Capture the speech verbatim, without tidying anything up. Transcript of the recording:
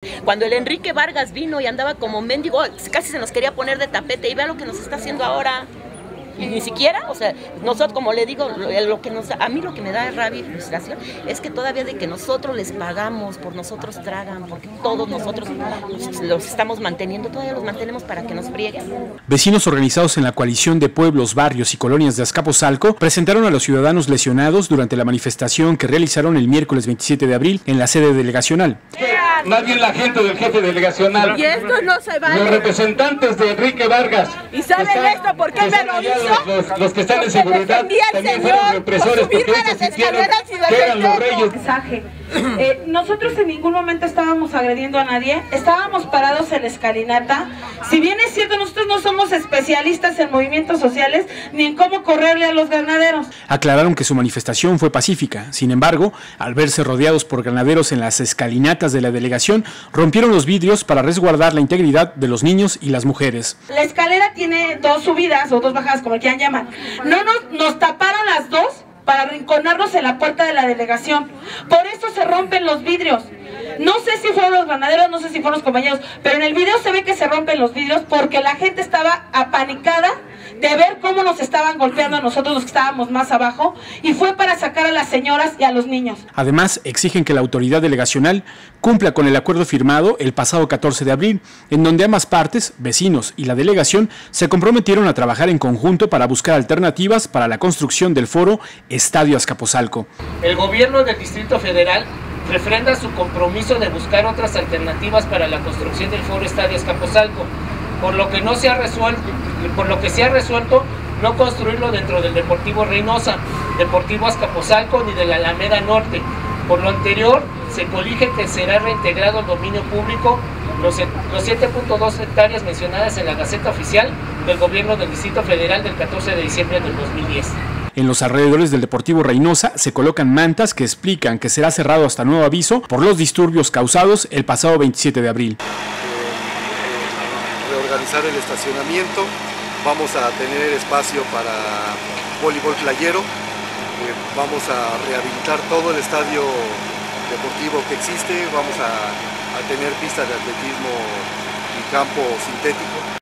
Cuando el Enrique Vargas vino y andaba como mendigo, casi se nos quería poner de tapete, y vea lo que nos está haciendo ahora. Y ni siquiera, o sea, nosotros, como le digo, lo que nos, a mí lo que me da rabia y frustración es que todavía de que nosotros les pagamos, por nosotros tragan, porque todos nosotros los, los estamos manteniendo, todavía los mantenemos para que nos frieguen. Vecinos organizados en la coalición de pueblos, barrios y colonias de Azcapotzalco presentaron a los ciudadanos lesionados durante la manifestación que realizaron el miércoles veintisiete de abril en la sede delegacional. Más bien la gente del jefe delegacional. Y esto no se vale. Los representantes de Enrique Vargas. ¿Y saben están, esto por qué me lo hizo? Los, los que están en seguridad también fueron represores, porque ellos sintieron que eran los reyes. Mensaje. Eh, nosotros en ningún momento estábamos agrediendo a nadie, estábamos parados en la escalinata. Si bien es cierto, nosotros no somos especialistas en movimientos sociales ni en cómo correrle a los ganaderos. Aclararon que su manifestación fue pacífica. Sin embargo, al verse rodeados por ganaderos en las escalinatas de la delegación, rompieron los vidrios para resguardar la integridad de los niños y las mujeres. La escalera tiene dos subidas o dos bajadas, como quieran llamar. No nos, nos taparon las dos para arrinconarnos en la puerta de la delegación. Por eso se rompen los vidrios. No sé si fueron los ganaderos, no sé si fueron los compañeros, pero en el video se ve que se rompen los vidrios porque la gente estaba apanicada de ver cómo nos estaban golpeando a nosotros los que estábamos más abajo, y fue para sacar a las señoras y a los niños. Además, exigen que la autoridad delegacional cumpla con el acuerdo firmado el pasado catorce de abril, en donde ambas partes, vecinos y la delegación, se comprometieron a trabajar en conjunto para buscar alternativas para la construcción del foro Estadio Azcapotzalco. El gobierno del Distrito Federal refrenda su compromiso de buscar otras alternativas para la construcción del foro Estadio Azcapotzalco, por lo que no se ha resuelto, por lo que se ha resuelto no construirlo dentro del Deportivo Reynosa, Deportivo Azcapotzalco ni de la Alameda Norte. Por lo anterior, se colige que será reintegrado al dominio público los, los siete punto dos hectáreas mencionadas en la Gaceta Oficial del Gobierno del Distrito Federal del catorce de diciembre del dos mil diez. En los alrededores del Deportivo Reynosa se colocan mantas que explican que será cerrado hasta nuevo aviso por los disturbios causados el pasado veintisiete de abril. Reorganizar el estacionamiento, vamos a tener espacio para voleibol playero, eh, vamos a rehabilitar todo el estadio deportivo que existe, vamos a, a tener pistas de atletismo y campo sintético.